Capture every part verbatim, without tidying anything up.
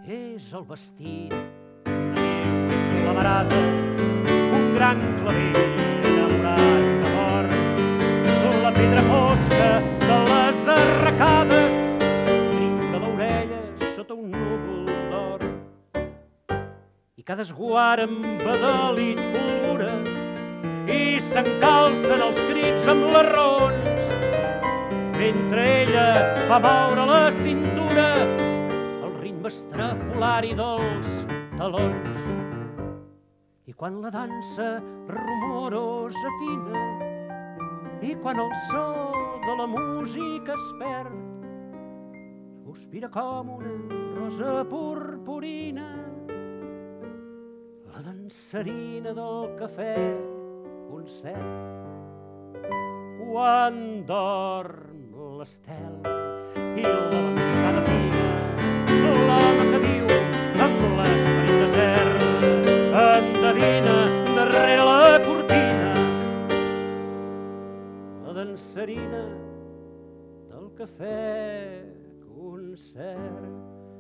És el vestit d'una neu flamarada, un gran clavell enamorat que mor, la pedra fosca de les arracades, trinca l'orella sota un núvol d'or. I cada esguard embadalit fulgura i s'encalcen els crits amb les raons, mentre ella fa moure la cintura el ritme estrafolar i dels talons. I quan la dansa rumorosa fina i quan el so de la música es perd, sospira com una rosa purpurina la dansarina del cafè concert. Quan dorm l'estel i la ventada fina, l'home que viu amb l'esperit desert endevina darrere la cortina la dansarina del cafè concert.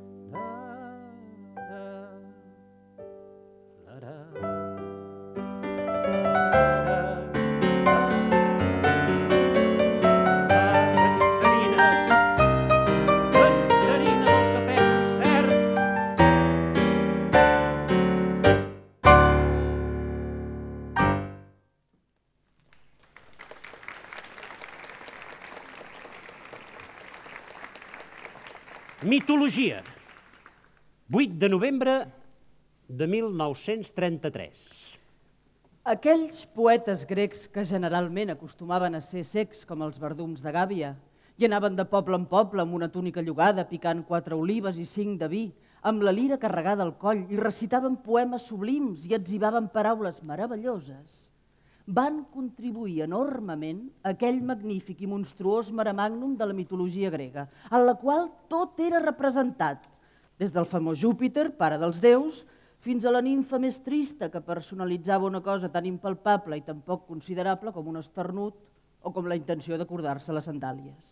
Mitologia. vuit de novembre de mil nou-cents trenta-tres. Aquells poetes grecs que generalment acostumaven a ser secs com els verdums de gàbia i anaven de poble en poble amb una túnica llogada picant quatre olives i cinc de vi, amb la lira carregada al coll i recitaven poemes sublims i etzibaven paraules meravelloses, van contribuir enormement a aquell magnífic i monstruós mare magnum de la mitologia grega, en la qual tot era representat, des del famós Júpiter, pare dels déus, fins a la nimfa més trista que personalitzava una cosa tan impalpable i tan poc considerable com un esternut o com la intenció d'acordar-se les sandàlies.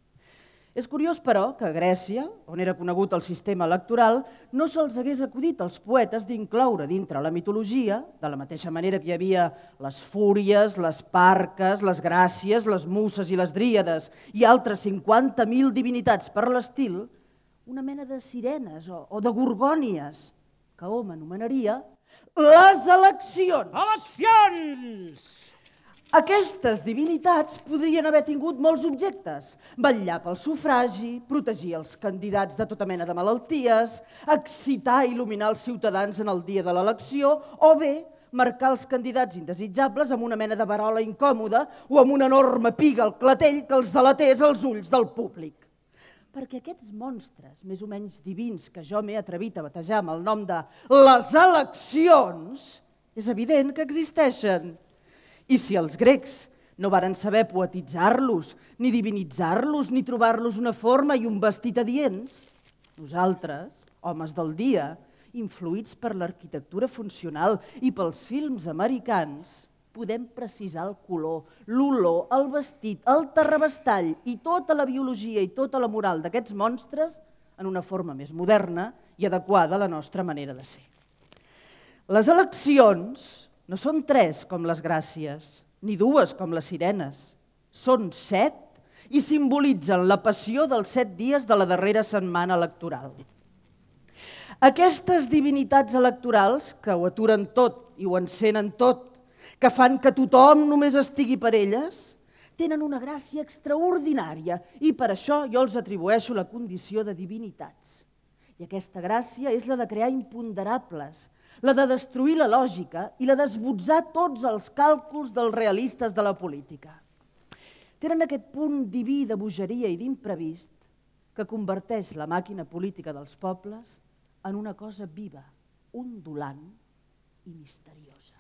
És curiós, però, que a Grècia, on era conegut el sistema electoral, no se'ls hagués acudit als poetes d'incloure dintre la mitologia, de la mateixa manera que hi havia les fúries, les parques, les gràcies, les muses i les dríades i altres cinquanta mil divinitats per l'estil, una mena de sirenes o, o de gorgònies, que hom anomenaria les eleccions. Eleccions! Aquestes divinitats podrien haver tingut molts objectes: vetllar pel sufragi, protegir els candidats de tota mena de malalties, excitar i il·luminar els ciutadans en el dia de l'elecció, o bé marcar els candidats indesitjables amb una mena de verola incòmoda o amb una enorme piga al clatell que els delatés als ulls del públic. Perquè aquests monstres, més o menys divins, que jo m'he atrevit a batejar amb el nom de les eleccions, és evident que existeixen. I si els grecs no varen saber poetitzar-los, ni divinitzar-los, ni trobar-los una forma i un vestit adients, nosaltres, homes del dia, influïts per l'arquitectura funcional i pels films americans, podem precisar el color, l'olor, el vestit, el terrabastall i tota la biologia i tota la moral d'aquests monstres en una forma més moderna i adequada a la nostra manera de ser. Les eleccions no són tres com les gràcies, ni dues com les sirenes. Són set i simbolitzen la passió dels set dies de la darrera setmana electoral. Aquestes divinitats electorals, que ho aturen tot i ho encenen tot, que fan que tothom només estigui per elles, tenen una gràcia extraordinària i per això jo els atribueixo la condició de divinitats. I aquesta gràcia és la de crear imponderables, la de destruir la lògica i la d'esbotzar tots els càlculs dels realistes de la política. Tenen aquest punt diví de bogeria i d'imprevist que converteix la màquina política dels pobles en una cosa viva, ondulant i misteriosa.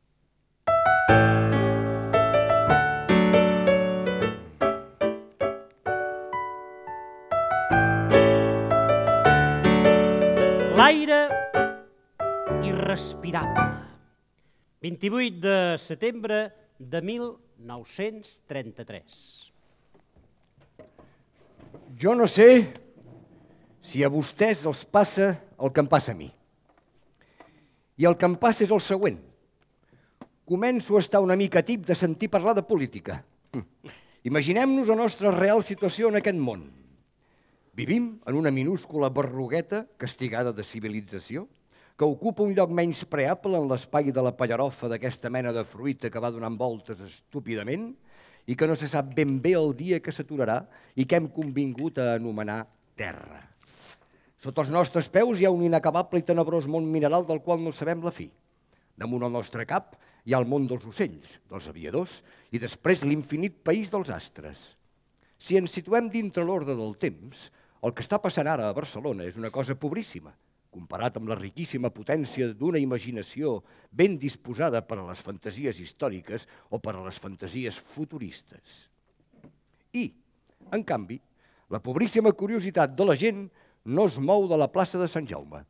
L'aire irrespirable. vint-i-vuit de setembre de mil nou-cents trenta-tres. Jo no sé Si a vostès els passa el que em passa a mi. I el que em passa és el següent. Començo a estar una mica tip de sentir parlar de política. Imaginem-nos la nostra real situació en aquest món. Vivim en una minúscula berrugueta castigada de civilització que ocupa un lloc menys preable en l'espai de la pallarofa d'aquesta mena de fruita que va donant voltes estúpidament i que no se sap ben bé el dia que s'aturarà i que hem convingut a anomenar terra. Sota els nostres peus hi ha un inacabable i tenebrós món mineral del qual no sabem la fi. Damunt el nostre cap hi ha el món dels ocells, dels aviadors, i després l'infinit país dels astres. Si ens situem dintre l'ordre del temps, el que està passant ara a Barcelona és una cosa pobríssima, comparat amb la riquíssima potència d'una imaginació ben disposada per a les fantasies històriques o per a les fantasies futuristes. I, en canvi, la pobríssima curiositat de la gent no es mou de la plaça de Sant Jaume.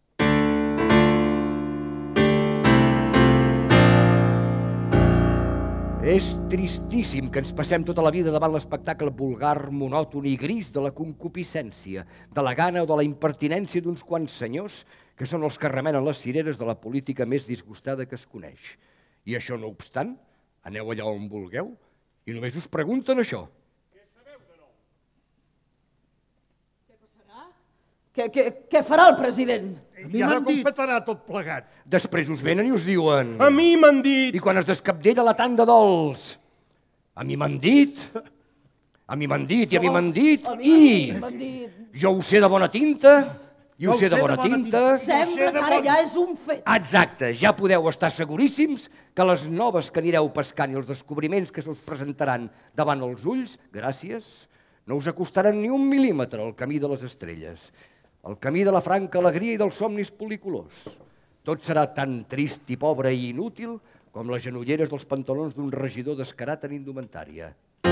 És tristíssim que ens passem tota la vida davant l'espectacle vulgar, monòton i gris de la concupiscència, de la gana o de la impertinència d'uns quants senyors que són els que remenen les cireres de la política més disgustada que es coneix. I això no obstant, aneu allà on vulgueu i només us pregunten això. Què, què, què farà el president? I ara com petarà tot plegat? Després us venen i us diuen... A mi m'han dit... I quan es descapdella la tant de dols... A mi m'han dit... A mi m'han dit i a mi m'han dit... I... Jo ho sé de bona tinta... I ho sé de bona tinta... Sembla que ara ja és un fet. Exacte, ja podeu estar seguríssims que les noves que anireu pescant i els descobriments que se us presentaran davant els ulls, gràcies, no us acostaran ni un mil·límetre al camí de les estrelles. El camí de la franca alegria i dels somnis policolors. Tot serà tan trist i pobre i inútil com les genolleres dels pantalons d'un regidor descarat en indumentària.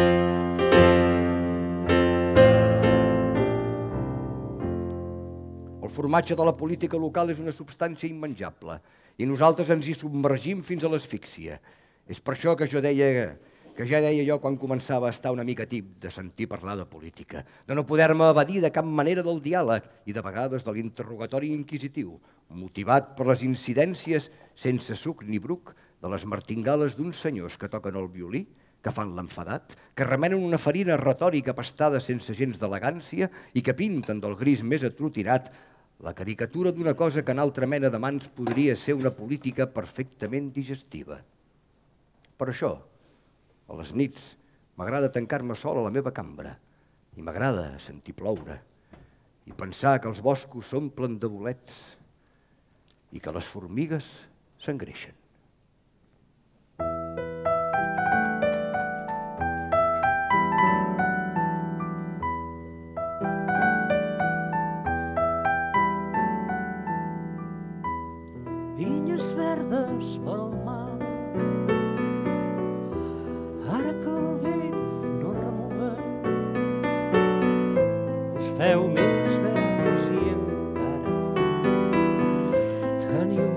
El formatge de la política local és una substància immenjable i nosaltres ens hi submergim fins a l'asfíxia. És per això que jo deia... que ja deia jo quan començava a estar una mica tip de sentir parlar de política, de no poder-me evadir de cap manera del diàleg i de vegades de l'interrogatori inquisitiu, motivat per les incidències sense suc ni bruc de les martingales d'uns senyors que toquen el violí, que fan l'enfadat, que remenen una farina retòrica pastada sense gens d'elegància i que pinten del gris més atrotinat la caricatura d'una cosa que en altra mena de mans podria ser una política perfectament digestiva. Per això, a les nits m'agrada tancar-me sol a la meva cambra i m'agrada sentir ploure i pensar que els boscos s'omplen de bolets i que les formigues s'engreixen. Vinyes verdes per al mar, feu més verdes i encara teniu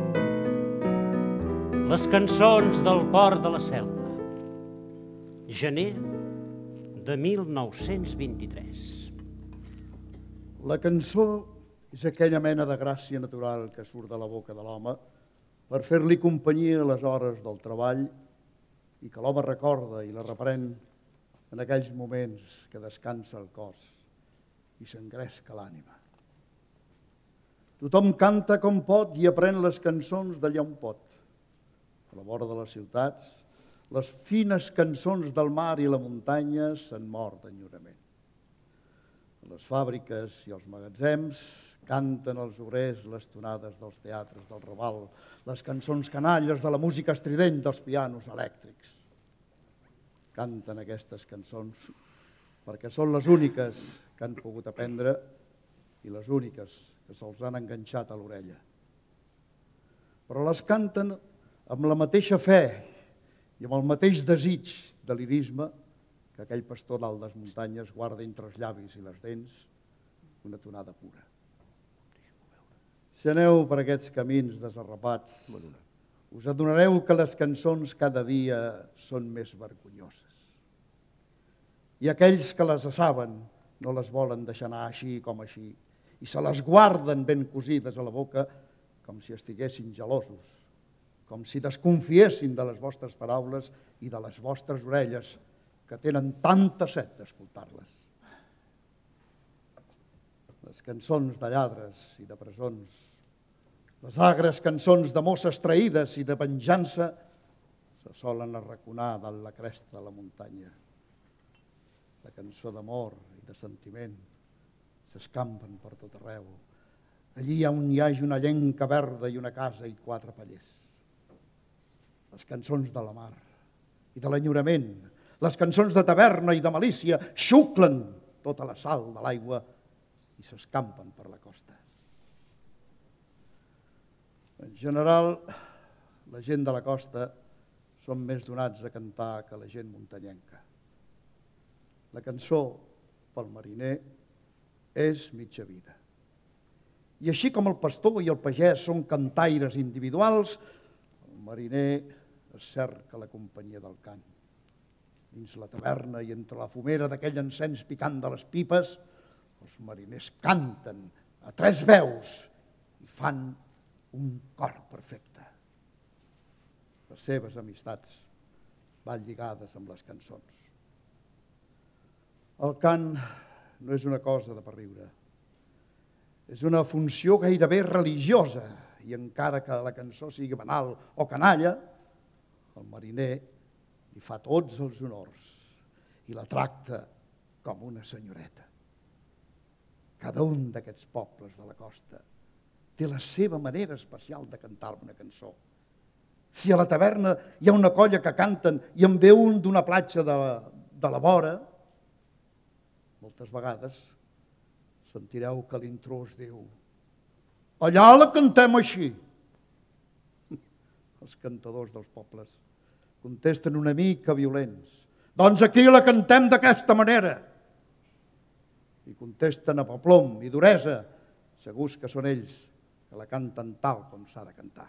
les cançons del port de la Selva. Gener de mil nou-cents vint-i-tres. La cançó és aquella mena de gràcia natural que surt de la boca de l'home per fer-li companyia a les hores del treball i que l'home recorda i la reprèn en aquells moments que descansa el cos i s'engresca l'ànima. Tothom canta com pot i aprèn les cançons d'allà on pot. A la vora de les ciutats, les fines cançons del mar i la muntanya s'han mort d'enyorament. A les fàbriques i els magatzems canten els obrers les tonades dels teatres del Raval, les cançons canalles de la música estrident dels pianos elèctrics. Canten aquestes cançons perquè són les úniques que han pogut aprendre i les úniques que se'ls han enganxat a l'orella. Però les canten amb la mateixa fe i amb el mateix desig de lirisme que aquell pastor dalt les muntanyes guarda entre els llavis i les dents una tonada pura. Si aneu per aquests camins desarrapats, us adonareu que les cançons cada dia són més vergonyoses. I aquells que les saben no les volen deixar anar així com així i se les guarden ben cosides a la boca com si estiguessin gelosos, com si desconfiessin de les vostres paraules i de les vostres orelles, que tenen tanta set d'escoltar-les. Les cançons de lladres i de presons, les agres cançons de mosses traïdes i de venjança se solen arraconar dalt la cresta de la muntanya. La cançó d'amor i de sentiment s'escampen per tot arreu, allí on hi hagi una llenca verda i una casa i quatre pallers. Les cançons de la mar i de l'enyorament, les cançons de taverna i de malícia xuclen tota la sal de l'aigua i s'escampen per la costa. En general, la gent de la costa són més donats a cantar que la gent muntanyenca. La cançó, pel mariner, és mitja vida. I així com el pastor i el pagès són cantaires individuals, el mariner es cerca la companyia del cant. Dins la taverna i entre la fumera d'aquell encens picant de les pipes, els mariners canten a tres veus i fan un cor perfecte. Les seves amistats van lligades amb les cançons. El cant no és una cosa de per riure. És una funció gairebé religiosa i encara que la cançó sigui banal o canalla, el mariner li fa tots els honors i la tracta com una senyoreta. Cada un d'aquests pobles de la costa té la seva manera especial de cantar una cançó. Si a la taverna hi ha una colla que canten i en ve un d'una platja de, de la vora, moltes vegades sentireu que l'intrús diu: allà la cantem així. Els cantadors dels pobles contesten una mica violents: doncs aquí la cantem d'aquesta manera. I contesten a poplom i duresa, segurs que són ells que la canten tal com s'ha de cantar.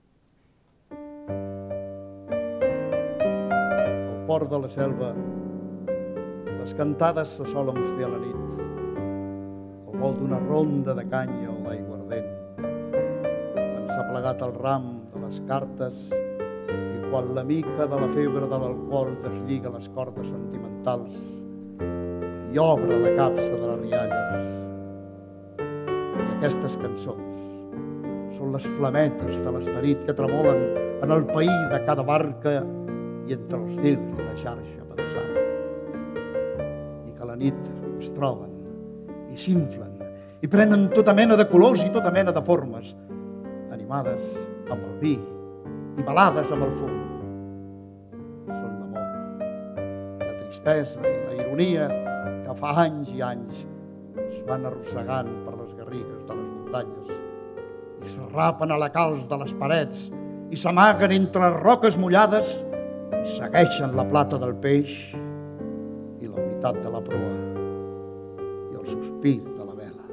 Al port de la Selva, les cantades se solen fer a la nit, al vol d'una ronda de canya o d'aiguardent, quan s'ha plegat el ram de les cartes i quan la mica de la febre de l'alcohol deslliga les cordes sentimentals i obre la capsa de les rialles. I aquestes cançons són les flametes de l'esperit que tremolen en el paí de cada barca i entre els fils d'una xarxa apedaçada. I que a la nit es troben i s'inflen i prenen tota mena de colors i tota mena de formes, animades amb el vi i balades amb el fum. Són l'amor i la tristesa i la ironia que fa anys i anys es van arrossegant per les garrigues de les muntanyes i s'arrapen a la calç de les parets i s'amaguen entre les roques mullades i segueixen la plata del peix i la humitat de la proa i el sospir de la vela.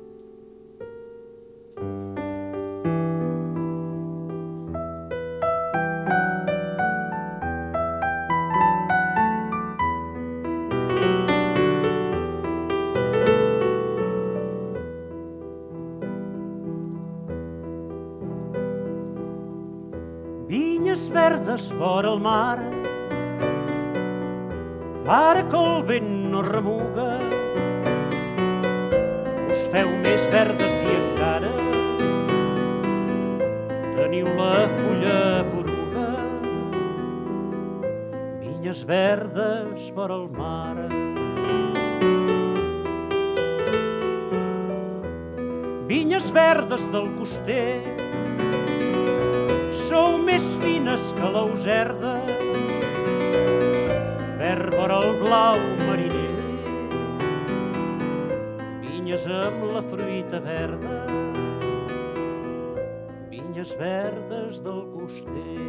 Vinyes verdes vora el mar, ara que el vent no remuga, us feu més verdes i encara teniu la fulla poruga. Vinyes verdes vora el mar. Vinyes verdes del coster, sou més fines que l'auserda, verd vora el blau mariner. Vinyes amb la fruita verda, vinyes verdes del coster.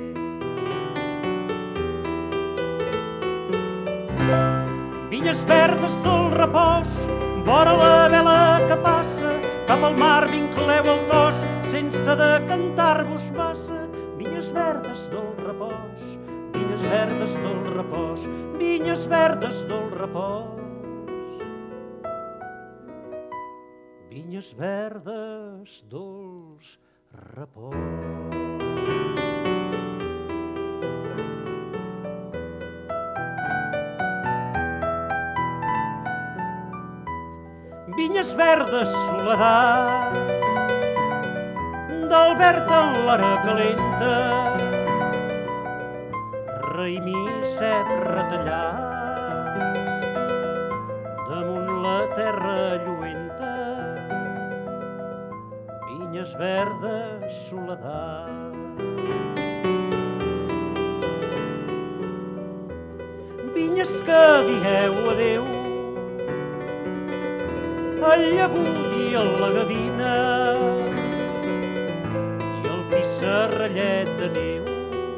Vinyes verdes del repòs, vora la vela que passa, cap al mar vincleu el cos, sense de cantar-vos massa. Vinyes verdes del repòs, vinyes verdes del repòs, vinyes verdes del repòs. vinyes verdes, dolç repòs. Vinyes verdes, soledat, del verd en l'hora calenta, raïmí sec retallat, damunt la terra lluenta. Vinyes verdes, soledat. Vinyes que dieu adeu al llagut i a la gavina i el tissarrellet de neu,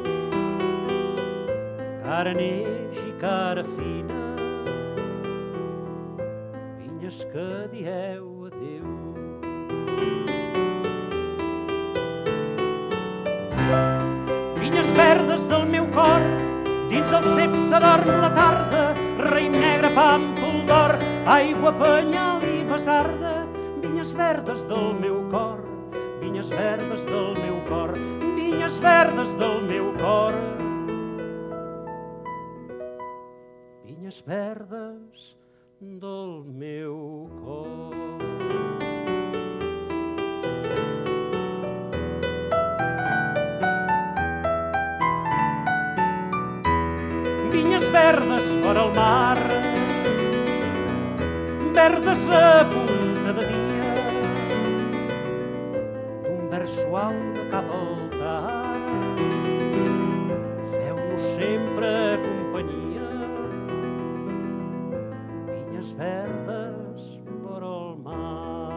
cara neix i cara fina. Vinyes que dieu adeu. Vinyes verdes del meu cor, dins el cep s'adorm la tarda, raïm negre, pàmpol d'or, aigua, penyal i basarda. Vinyes verdes del meu cor, vinyes verdes del meu cor, vinyes verdes del meu cor. Vinyes verdes del meu cor. Vinyes verdes vora el mar, verdes a punta de dia, d'un verd suau de cap al tard, feu-nos sempre companyia. Vinyes verdes vora el mar.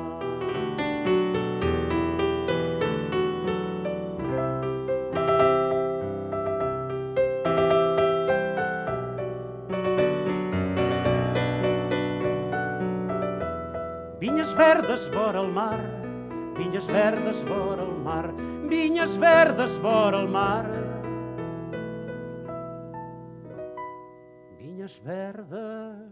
Vinyes verdes vora el mar, vinyes verdes vora el mar, vinyes verdes vora el mar. Vinyes verdes